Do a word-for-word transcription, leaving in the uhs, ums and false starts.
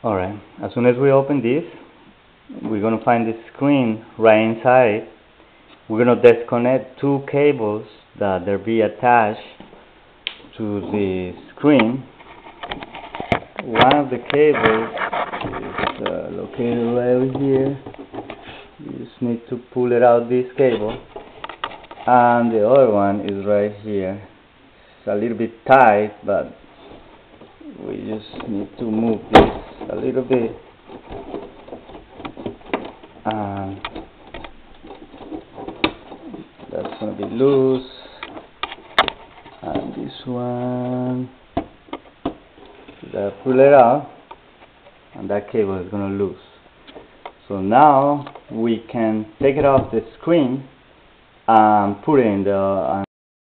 Alright, as soon as we open this, we're going to find the screen right inside. We're going to disconnect two cables that they'll be attached to the screen. One of the cables is uh, located right over here. You just need to pull it out, this cable, and the other one is right here. It's a little bit tight, but we just need to move this a little bit, and that's going to be loose, and this one, that pull it out, and that cable is going to loose. So now we can take it off the screen and put it in the